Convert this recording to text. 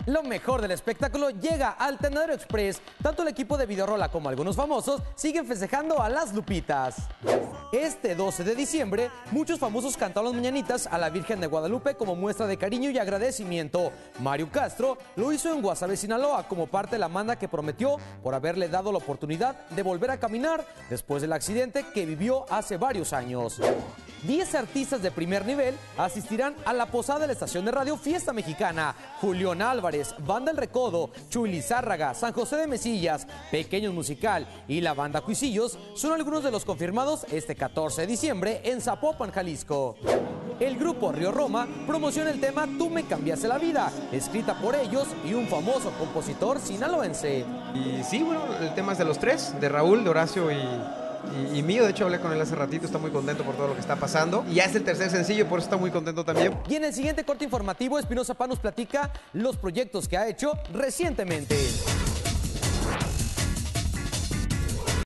Lo mejor del espectáculo llega al Tendedero Express. Tanto el equipo de Videorola como algunos famosos siguen festejando a las Lupitas. Este 12 de diciembre, muchos famosos cantaron las mañanitas a la Virgen de Guadalupe como muestra de cariño y agradecimiento. Mario Castro lo hizo en Guasave, Sinaloa, como parte de la manda que prometió por haberle dado la oportunidad de volver a caminar después del accidente que vivió hace varios años. 10 artistas de primer nivel asistirán a la posada de la estación de radio Fiesta Mexicana. Julián Álvarez, Banda El Recodo, Chuy Lizárraga, San José de Mesillas, Pequeños Musical y la Banda Cuisillos son algunos de los confirmados este 14 de diciembre en Zapopan, Jalisco. El grupo Río Roma promociona el tema Tú me cambiaste la vida, escrita por ellos y un famoso compositor sinaloense. Y sí, bueno, el tema es de los tres, de Raúl, de Horacio y mío. De hecho hablé con él hace ratito, está muy contento por todo lo que está pasando. Y ya es el tercer sencillo, por eso está muy contento también. Y en el siguiente corte informativo, Espinoza Paz nos platica los proyectos que ha hecho recientemente.